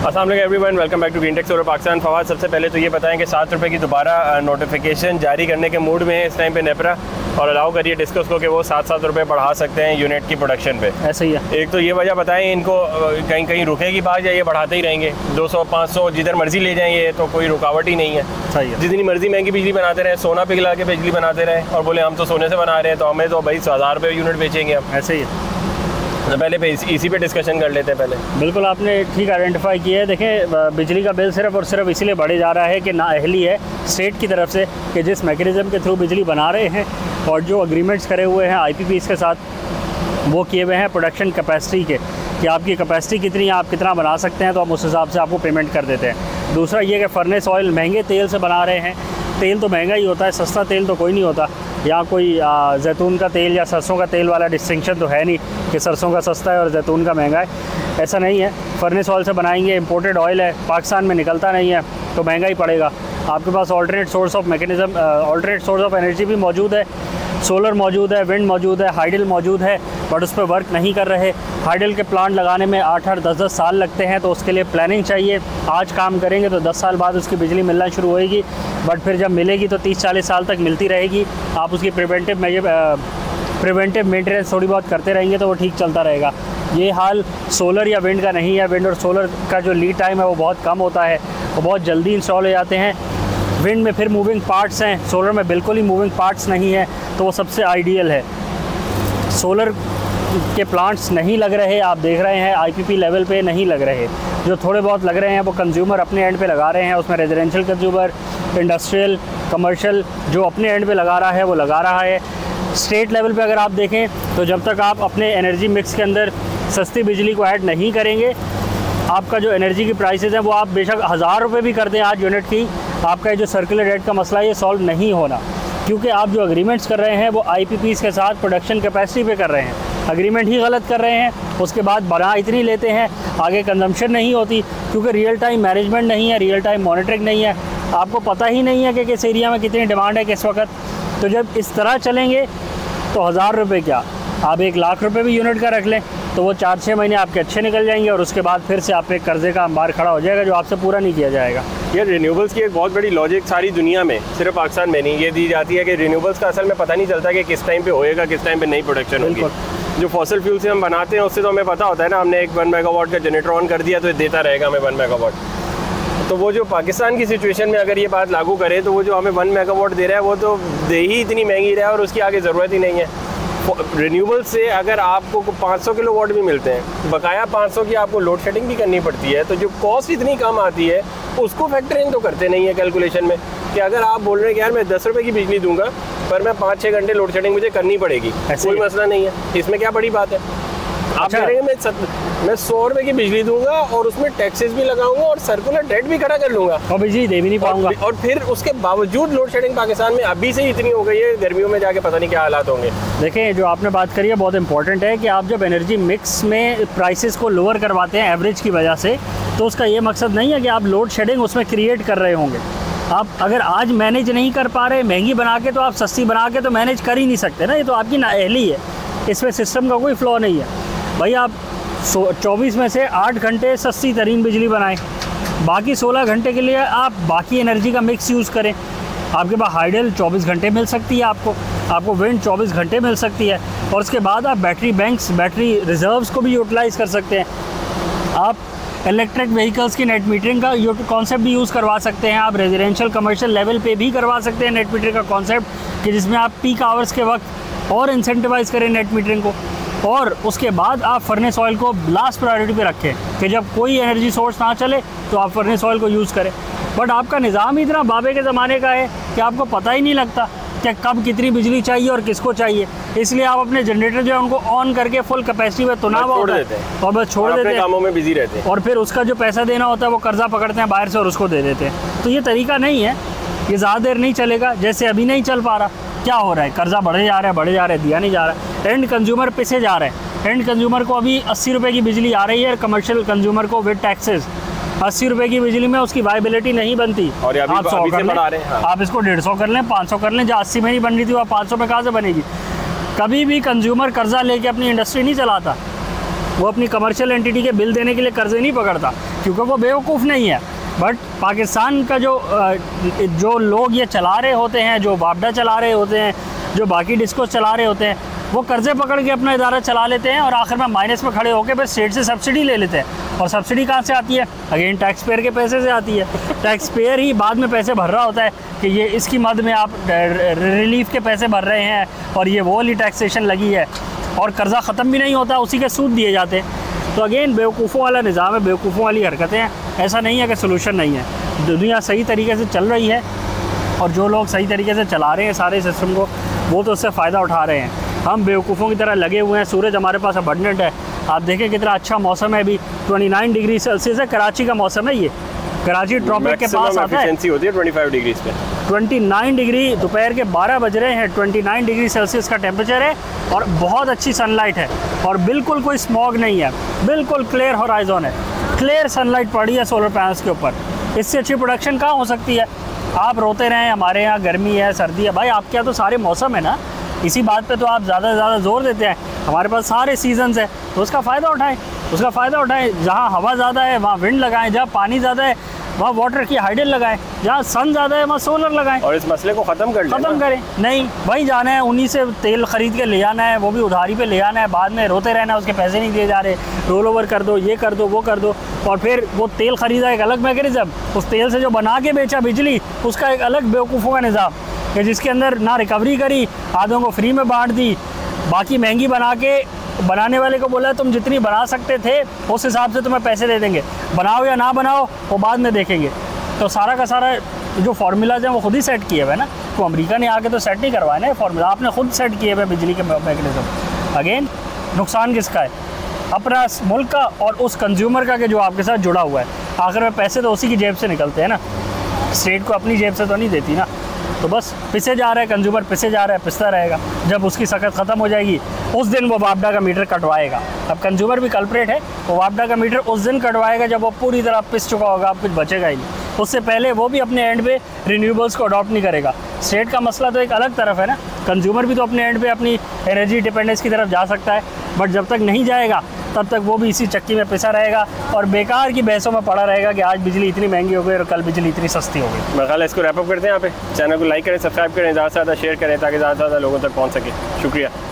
अस्सलाम वालेकुम everyone, welcome back to Greentech solar Pakistan. Fawad, सबसे पहले तो ये बताएं कि 7 रुपये की दोबारा नोटिफिकेशन जारी करने के मूड में है इस टाइम पे नेपरा, और अलाउ करिए डिस्कस को कि वो 7-7 रुपये बढ़ा सकते हैं यूनिट की प्रोडक्शन पे। ऐसे ही है। एक तो ये वजह बताएं इनको, कहीं कहीं रुकेगी बात या ये बढ़ाते ही रहेंगे? 200-500 जिधर मर्जी ले जाएंगे तो कोई रुकावट ही नहीं है। सही है। जितनी मर्जी महंगी बिजली बनाते रहे, सोना पिघला के बिजली बनाते रहे और बोले हम तो सोने से बना रहे हैं, तो हमें तो भाई 1000 रुपये यूनिट बेचेंगे हम। ऐसे ही है। तो पहले इसी पे डिस्कशन कर लेते हैं पहले। बिल्कुल, आपने ठीक आइडेंटिफाई किया है। देखें, बिजली का बिल सिर्फ और सिर्फ इसीलिए बढ़े जा रहा है कि नाअहली है स्टेट की तरफ से कि जिस मैकेनिज़्म के थ्रू बिजली बना रहे हैं और जो अग्रीमेंट्स करे हुए हैं IPPs के साथ, वो किए हुए हैं प्रोडक्शन कैपेसिटी के, कि आपकी कैपेसिटी कितनी है, आप कितना बना सकते हैं, तो हम उस हिसाब से आपको पेमेंट कर देते हैं। दूसरा ये कि फर्नेस ऑयल महंगे तेल से बना रहे हैं। तेल तो महंगा ही होता है, सस्ता तेल तो कोई नहीं होता। यहाँ कोई जैतून का तेल या सरसों का तेल वाला डिस्टिंक्शन तो है नहीं कि सरसों का सस्ता है और जैतून का महंगा है, ऐसा नहीं है। फर्नेस ऑयल से बनाएंगे, इंपोर्टेड ऑयल है, पाकिस्तान में निकलता नहीं है, तो महंगा ही पड़ेगा। आपके पास ऑल्टरनेट सोर्स ऑफ एनर्जी भी मौजूद है। सोलर मौजूद है, विंड मौजूद है, हाइडल मौजूद है, बट उस पर वर्क नहीं कर रहे। हाइडल के प्लांट लगाने में 8-8, 10-10 साल लगते हैं, तो उसके लिए प्लानिंग चाहिए। आज काम करेंगे तो 10 साल बाद उसकी बिजली मिलना शुरू होएगी, बट फिर जब मिलेगी तो 30-40 साल तक मिलती रहेगी। आप उसकी प्रिवेंटिव मेंटेनेंस थोड़ी बहुत करते रहेंगे तो वो ठीक चलता रहेगा। ये हाल सोलर या विंड का नहीं है। विंड और सोलर का जो लीड टाइम है वो बहुत कम होता है, वो बहुत जल्दी इंस्टॉल हो जाते हैं। विंड में फिर मूविंग पार्ट्स हैं, सोलर में बिल्कुल ही मूविंग पार्ट्स नहीं है, तो वो सबसे आइडियल है। सोलर के प्लांट्स नहीं लग रहे, आप देख रहे हैं IPP लेवल पे नहीं लग रहे। जो थोड़े बहुत लग रहे हैं वो कंज्यूमर अपने एंड पे लगा रहे हैं। उसमें रेजिडेंशियल कंज्यूमर, इंडस्ट्रियल, कमर्शियल जो अपने एंड पे लगा रहा है वो लगा रहा है। स्टेट लेवल पे अगर आप देखें तो जब तक आप अपने एनर्जी मिक्स के अंदर सस्ती बिजली को ऐड नहीं करेंगे, आपका जो एनर्जी की प्राइसेस हैं वो आप बेशक 1000 रुपये भी कर दें आज यूनिट की, आपका ये जो सर्कुलर रेट का मसला ये सॉल्व नहीं होना, क्योंकि आप जो अग्रीमेंट्स कर रहे हैं वो IPPs के साथ प्रोडक्शन कैपेसिटी पे कर रहे हैं। अग्रीमेंट ही गलत कर रहे हैं, उसके बाद बना इतनी लेते हैं, आगे कंजम्पशन नहीं होती, क्योंकि रियल टाइम मैनेजमेंट नहीं है, रियल टाइम मॉनिटरिंग नहीं है। आपको पता ही नहीं है कि किस एरिया में कितनी डिमांड है किस वक्त। तो जब इस तरह चलेंगे तो 1000 रुपये क्या, आप 1 लाख रुपये भी यूनिट का रख लें तो वो 4-6 महीने आपके अच्छे निकल जाएंगे, और उसके बाद फिर से आप पे कर्जे का अंबार खड़ा हो जाएगा जो आपसे पूरा नहीं किया जाएगा। ये रिन्यूएबल्स की एक बहुत बड़ी लॉजिक सारी दुनिया में, सिर्फ पाकिस्तान में नहीं, ये दी जाती है कि रिन्यूएबल्स का असल में पता नहीं चलता कि किस टाइम पे होएगा, किस टाइम पे नई प्रोडक्शन होगी। जो फॉसिल फ्यूल से हम बनाते हैं उससे तो हमें पता होता है ना, हमने एक 1 मेगावाट का जनरेटर ऑन कर दिया तो ये देता रहेगा हमें 1 मेगावाट। तो वो जो पाकिस्तान की सिचुएशन में अगर ये बात लागू करें तो वो जो हमें 1 मेगावाट दे रहा है वो तो दे ही इतनी महंगी रहा है और उसकी आगे ज़रूरत ही नहीं है। रिन्यूएबल से अगर आपको 500 किलोवाट भी मिलते हैं, बकाया 500 की आपको लोड शेडिंग भी करनी पड़ती है, तो जो कॉस्ट इतनी कम आती है उसको फैक्टर इन तो करते नहीं है कैलकुलेशन में, कि अगर आप बोल रहे हैं कि यार मैं 10 रुपये की बिजली दूंगा पर मैं 5-6 घंटे लोड शेडिंग मुझे करनी पड़ेगी, कोई मसला नहीं है, इसमें क्या बड़ी बात है। आप कह रहे हैं मैं 100 रुपये की बिजली दूंगा और उसमें टैक्सेस भी लगाऊंगा और सर्कुलर डेट भी खड़ा कर लूंगा और बिजली दे भी नहीं पाऊंगा, और फिर उसके बावजूद लोड शेडिंग पाकिस्तान में अभी से ही इतनी हो गई है, गर्मियों में जाके पता नहीं क्या हालात होंगे। देखें, जो आपने बात करी है बहुत इंपॉर्टेंट है कि आप जब एनर्जी मिक्स में प्राइसेस को लोअर करवाते हैं एवरेज की वजह से, तो उसका ये मकसद नहीं है कि आप लोड शेडिंग उसमें क्रिएट कर रहे होंगे। आप अगर आज मैनेज नहीं कर पा रहे महंगी बना के, तो आप सस्ती बना के तो मैनेज कर ही नहीं सकते ना, ये तो आपकी नाअहली है, इसमें सिस्टम का कोई फ्लॉ नहीं है। भाई आप 24 में से 8 घंटे सस्ती तरीन बिजली बनाएं, बाकी 16 घंटे के लिए आप बाकी एनर्जी का मिक्स यूज़ करें। आपके पास हाइडल 24 घंटे मिल सकती है, आपको विंड 24 घंटे मिल सकती है, और उसके बाद आप बैटरी बैंक्स, बैटरी रिजर्व्स को भी यूटिलाइज़ कर सकते हैं। आप इलेक्ट्रिक व्हीकल्स की नेट मीटरिंग का कॉन्सेप्ट भी यूज़ करवा सकते हैं। आप रेजिडेंशियल कमर्शियल लेवल पे भी करवा सकते हैं नेट मीटरिंग का कॉन्सेप्ट, कि जिसमें आप पीक आवर्स के वक्त और इंसेंटिवाइज़ करें नेट मीटरिंग को, और उसके बाद आप फर्नेस ऑयल को लास्ट प्रायोरिटी पे रखें कि जब कोई एनर्जी सोर्स ना चले तो आप फर्नेस ऑयल को यूज़ करें। बट आपका निज़ाम ही इतना बाबे के ज़माने का है कि आपको पता ही नहीं लगता कि कब कितनी बिजली चाहिए और किसको चाहिए, इसलिए आप अपने जनरेटर जो है उनको ऑन करके फुल कैपेसिटी में तुना हुआ होता है और बस छोड़ देते हैं, कामों में बिजी रहते हैं, और फिर उसका जो पैसा देना होता है वो कर्जा पकड़ते हैं बाहर से और उसको दे देते हैं। तो ये तरीका नहीं है, ये ज़्यादा देर नहीं चलेगा, जैसे अभी नहीं चल पा रहा। क्या हो रहा है, कर्जा बढ़े जा रहा है, दिया नहीं जा रहा है, एंड कंज्यूमर पिसे जा रहे हैं। एंड कंज्यूमर को अभी 80 रुपये की बिजली आ रही है, कमर्शियल कंज्यूमर को विद टैक्सेस 80 रुपये की बिजली में उसकी वायबिलिटी नहीं बनती। और आप 100 कर लें, आप इसको 150 कर लें, 500 कर लें, जो 80 में नहीं बन रही थी वह 500 पे कहाँ से बनेगी। कभी भी कंज्यूमर कर्जा लेके अपनी इंडस्ट्री नहीं चलाता, वो अपनी कमर्शियल एंटिटी के बिल देने के लिए कर्जे नहीं पकड़ता। क्योंकि वो बेवकूफ़ नहीं है। बट पाकिस्तान का जो लोग ये चला रहे होते हैं, जो वापडा चला रहे होते हैं, जो बाकी डिस्को चला रहे होते हैं, वो कर्ज़े पकड़ के अपना इदारा चला लेते हैं और आखिर में माइनस में खड़े होकर फिर स्टेट से सब्सिडी ले लेते हैं। और सब्सिडी कहाँ से आती है? अगेन टैक्स पेयर के पैसे से आती है। टैक्स पेयर ही बाद में पैसे भर रहा होता है कि ये इसकी मद में आप रिलीफ के पैसे भर रहे हैं और ये वो वाली टैक्सेशन लगी है, और कर्ज़ा ख़त्म भी नहीं होता, उसी के सूद दिए जाते हैं। तो अगेन बेवकूफ़ों वाला निज़ाम है, बेवकूफ़ों वाली हरकतें हैं। ऐसा नहीं है कि सोल्यूशन नहीं है। दुनिया सही तरीके से चल रही है और जो लोग सही तरीके से चला रहे हैं सारे सिस्टम को, वो तो उससे फ़ायदा उठा रहे हैं। हम बेवकूफ़ों की तरह लगे हुए हैं। सूरज हमारे पास अबंडेंट है, आप देखें कितना अच्छा मौसम है। अभी 29 डिग्री सेल्सियस है, कराची का मौसम है ये। कराची ट्रॉपिक के पास आता है, होती है 25 डिग्री पे। 29 डिग्री, दोपहर के 12 बज रहे हैं, 29 डिग्री सेल्सियस का टेम्परेचर है और बहुत अच्छी सनलाइट है और बिल्कुल कोई स्मॉग नहीं है, बिल्कुल क्लियर होराइजन है, क्लियर सनलाइट पड़ी है सोलर पैनल्स के ऊपर। इससे अच्छी प्रोडक्शन कहाँ हो सकती है? आप रोते रहें हमारे यहाँ गर्मी है, सर्दी है, भाई आपके यहाँ तो सारे मौसम है ना, इसी बात पे तो आप ज़्यादा से ज़्यादा जोर देते हैं। हमारे पास सारे सीजन्स है, तो उसका फ़ायदा उठाएं, उसका फ़ायदा उठाएं। जहाँ हवा ज़्यादा है वहाँ विंड लगाएं, जहाँ पानी ज़्यादा है वहाँ वाटर की हाइडल लगाएं, जहाँ सन ज़्यादा है वहाँ सोलर लगाएं और इस मसले को ख़त्म करें। नहीं वहीं जाना है, उन्हीं से तेल ख़रीद के ले आना है, वो भी उधारी पे ले आना है, बाद में रोते रहना है उसके पैसे नहीं दिए जा रहे, रोल ओवर कर दो, ये कर दो, वो कर दो। और फिर वो तेल ख़रीदा एक अलग मैकेनिज़्म, उस तेल से जो बना के बेचा बिजली, उसका एक अलग बेवकूफ़ों का निज़ाम कि जिसके अंदर ना रिकवरी करी, आधों को फ्री में बांट दी, बाकी महंगी बना के बनाने वाले को बोला तुम जितनी बना सकते थे उस हिसाब से तुम्हें पैसे दे देंगे, बनाओ या ना बनाओ वो बाद में देखेंगे। तो सारा का सारा जो फार्मूलाज हैं वो खुद ही सेट किए हुए हैं ना, तो अमेरिका ने आके तो सेट नहीं करवाए ना फार्मूला, आपने खुद सेट किए हुए बिजली के मैकेनिज्म। अगेन नुकसान किसका है? अपना मुल्क का और उस कंज्यूमर का कि जो आपके साथ जुड़ा हुआ है। आखिर में पैसे तो उसी की जेब से निकलते हैं ना, स्टेट को अपनी जेब से तो नहीं देती ना। तो बस पिसे जा रहा है कंज्यूमर, पिसे जा रहा है, पिसता रहेगा। जब उसकी सकत ख़त्म हो जाएगी उस दिन वो वापडा का मीटर कटवाएगा। अब कंज्यूमर भी कल्प्रेट है, वो वापडा का मीटर उस दिन कटवाएगा जब वो पूरी तरह पिस चुका होगा, अब कुछ बचेगा ही नहीं। उससे पहले वो भी अपने एंड पे रिन्यूएबल्स को अडॉप्ट नहीं करेगा। स्टेट का मसला तो एक अलग तरफ है ना, कंज्यूमर भी तो अपने एंड पे अपनी एनर्जी डिपेंडेंस की तरफ जा सकता है, बट जब तक नहीं जाएगा तब तक वो भी इसी चक्की में पिसा रहेगा और बेकार की बहसों में पड़ा रहेगा कि आज बिजली इतनी महंगी हो गई और कल बिजली इतनी सस्ती हो गई। मेरा ख्याल है इसको रैप अप करते हैं यहाँ पे। चैनल को लाइक करें, सब्सक्राइब करें, ज़्यादा से ज़्यादा शेयर करें ताकि ज़्यादा से ज़्यादा लोगों तक पहुँच सके। शुक्रिया।